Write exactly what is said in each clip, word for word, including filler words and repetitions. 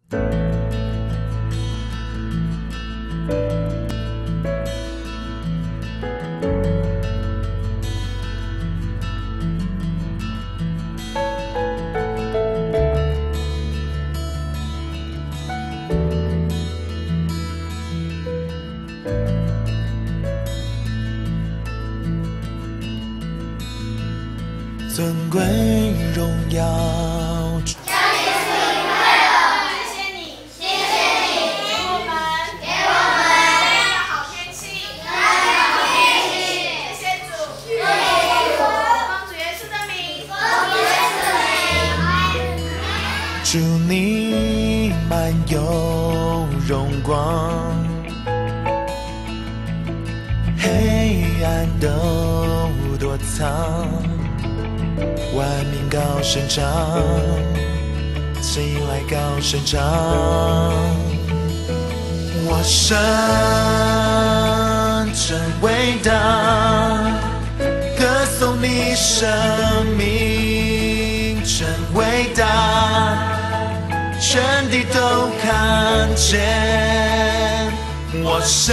尊贵荣耀。 家里是你快乐，谢谢你，谢谢你，给我们，给我们这样的好天气，这样的好天气，谢谢主，谢谢主，奉主耶稣的名，奉主耶稣的名， 主你满有荣光，黑暗都躲藏。 万民高声唱，起来高声唱。我神真伟大，歌颂你生命真伟大，全地都看见。我神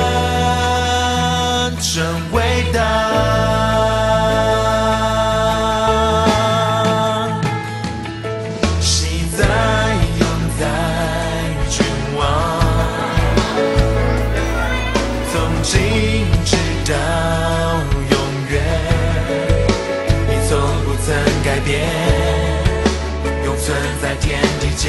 真伟大。 今直到永远，你从不曾改变，永存在天地间。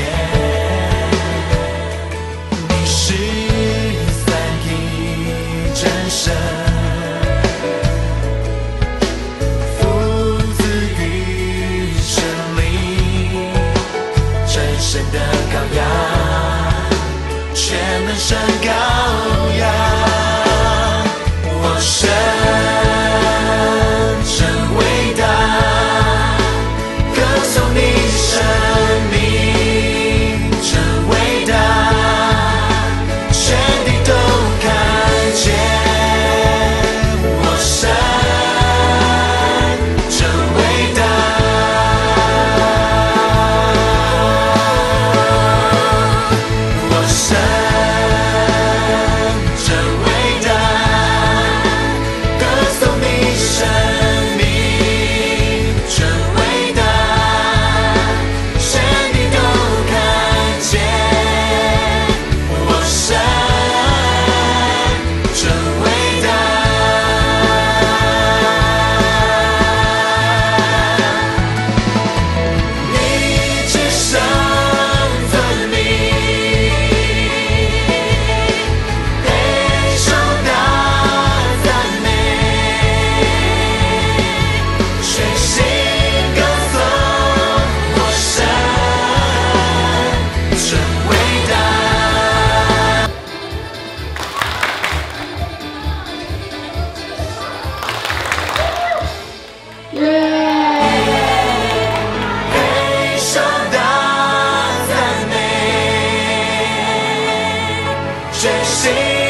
你是三一真神，父子与神灵，真神的羔羊，全能神羔羊。 神真伟大，歌颂你生命真伟大，全地都看见。我神真伟大，我神真伟大。 全心。